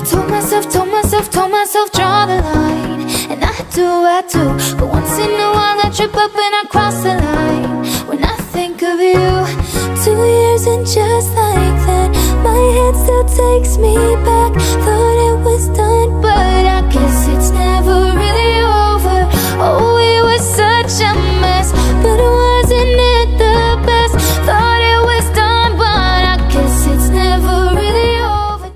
Told myself, draw the line. And I do. But once in a while I trip up and I cross the line. When I think of you, 2 years and just like that, my head still takes me back. Thought it was done, but I guess it's never really over. Oh, it was such a mess, but wasn't it the best? Thought it was done, but I guess it's never really over.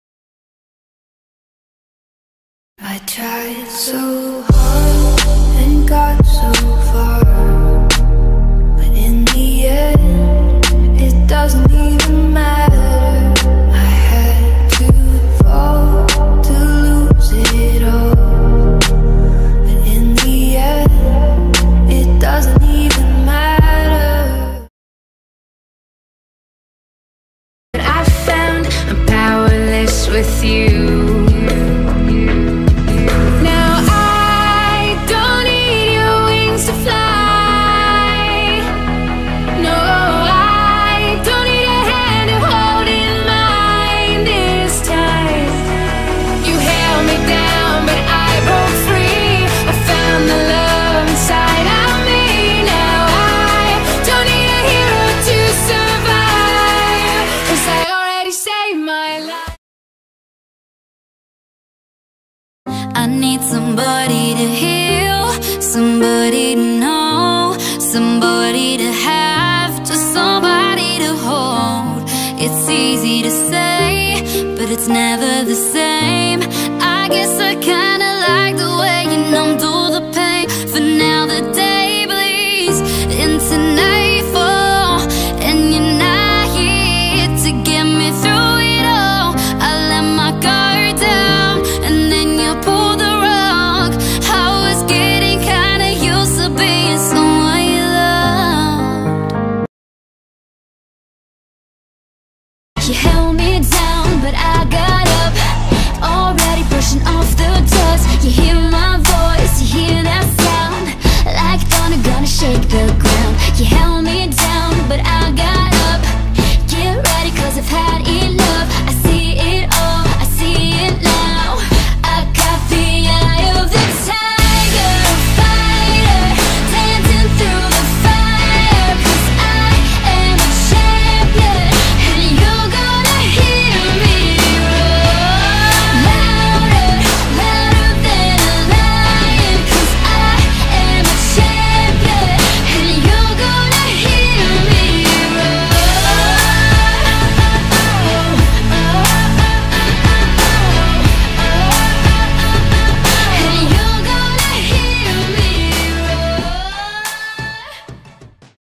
I tried so hard and got so far, but in the end, it doesn't even matter. I had to fall to lose it all, but in the end, it doesn't even matter. But I found I'm powerless with you. I need somebody to heal, somebody to know, somebody to have, just somebody to hold. It's easy to say, but it's never the same. I guess I kinda like the way you numb all the pain. For now the day bleeds into nightfall, and you're not here to get me through it all. I let my guard down, and then you pulled the rug. I was getting kinda used to being someone you loved. You held